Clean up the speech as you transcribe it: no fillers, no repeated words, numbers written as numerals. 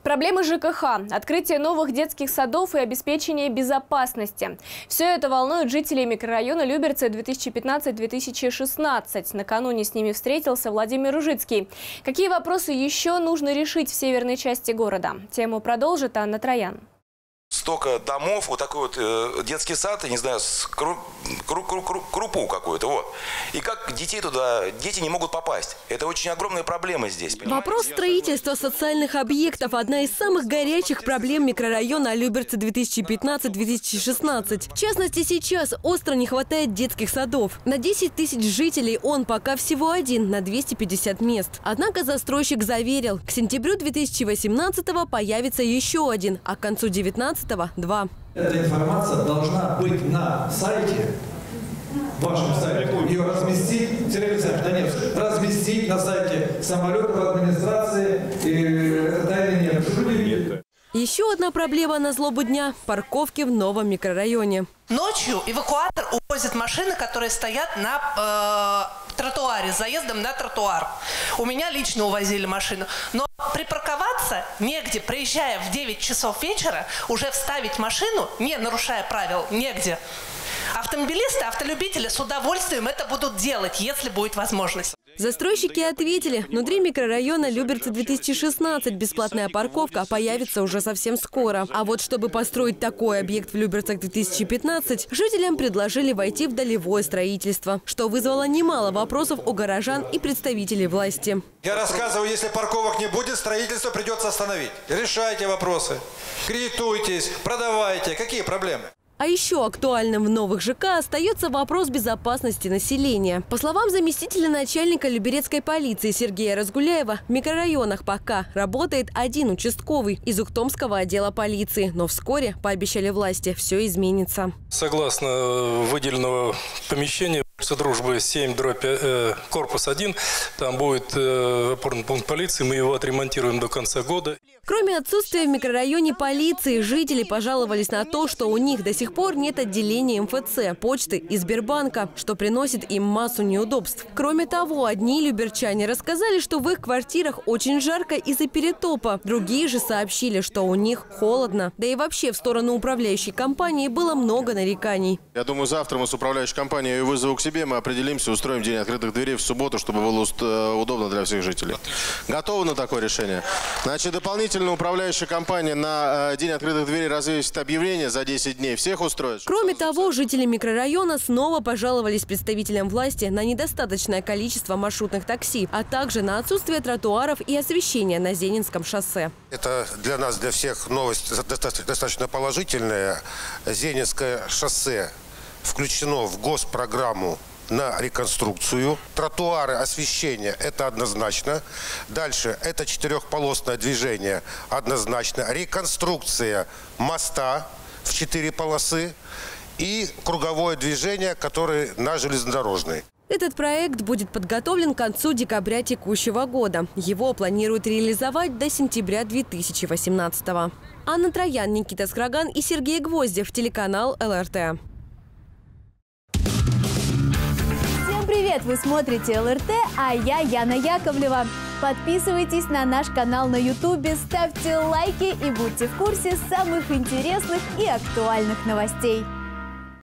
Проблемы ЖКХ, открытие новых детских садов и обеспечение безопасности. Все это волнует жителей микрорайона Люберцы 2015-2016. Накануне с ними встретился Владимир Ужицкий. Какие вопросы еще нужно решить в северной части города? Тему продолжит Анна Троян. Столько домов, вот такой вот детский сад, я не знаю, с крупу какую-то, вот. И как дети туда, дети не могут попасть. Это очень огромная проблема здесь. Понимаете? Вопрос строительства социальных объектов – одна из самых горячих проблем микрорайона Люберцы 2015-2016. В частности, сейчас остро не хватает детских садов. На 10 тысяч жителей он пока всего один на 250 мест. Однако застройщик заверил, к сентябрю 2018-го появится еще один, а к концу 2019-го – два. Эта информация должна быть на сайте, вашем сайте, ее разместить, разместить на сайте самолетов администрации и Еще одна проблема на злобу дня – парковки в новом микрорайоне. Ночью эвакуатор увозит машины, которые стоят на тротуаре, с заездом на тротуар. У меня лично увозили машину. Но припарковаться негде. Приезжая в 9 часов вечера, уже вставить машину, не нарушая правил, негде. Автомобилисты, автолюбители с удовольствием это будут делать, если будет возможность. Застройщики ответили, внутри микрорайона Люберцы 2016 бесплатная парковка появится уже совсем скоро. А вот чтобы построить такой объект в Люберцах 2015, жителям предложили войти в долевое строительство, что вызвало немало вопросов у горожан и представителей власти. Я рассказываю, если парковок не будет, строительство придется остановить. Решайте вопросы, кредитуйтесь, продавайте. Какие проблемы? А еще актуальным в новых ЖК остается вопрос безопасности населения. По словам заместителя начальника Люберецкой полиции Сергея Разгуляева, в микрорайонах пока работает один участковый из Ухтомского отдела полиции. Но вскоре, пообещали власти, все изменится. Согласно выделенного помещения Дружбы 7, корпус 1, там будет опорный пункт полиции, мы его отремонтируем до конца года. Кроме отсутствия в микрорайоне полиции, жители пожаловались на то, что у них до сих пор нет отделения МФЦ, почты и Сбербанка, что приносит им массу неудобств. Кроме того, одни люберчане рассказали, что в их квартирах очень жарко из-за перетопа. Другие же сообщили, что у них холодно. Да и вообще в сторону управляющей компании было много нареканий. Я думаю, завтра мы с управляющей компанией ее вызову к себе, мы определимся, устроим день открытых дверей в субботу, чтобы было удобно для всех жителей. Готовы на такое решение? Значит, дополнительно управляющая компания на день открытых дверей развесит объявление за 10 дней. Всех устроит? Кроме того, жители микрорайона снова пожаловались представителям власти на недостаточное количество маршрутных такси, а также на отсутствие тротуаров и освещения на Зенинском шоссе. Это для нас, для всех новость достаточно положительная. Зенинское шоссе включено в госпрограмму на реконструкцию. Тротуары, освещение – это однозначно. Дальше – это четырехполосное движение – однозначно. Реконструкция моста в 4 полосы и круговое движение, которое на железнодорожной. Этот проект будет подготовлен к концу декабря текущего года. Его планируют реализовать до сентября 2018-го. Анна Троян, Никита Скраган и Сергей Гвоздев, телеканал ЛРТ. Привет! Вы смотрите ЛРТ, а я Яна Яковлева. Подписывайтесь на наш канал на YouTube, ставьте лайки и будьте в курсе самых интересных и актуальных новостей.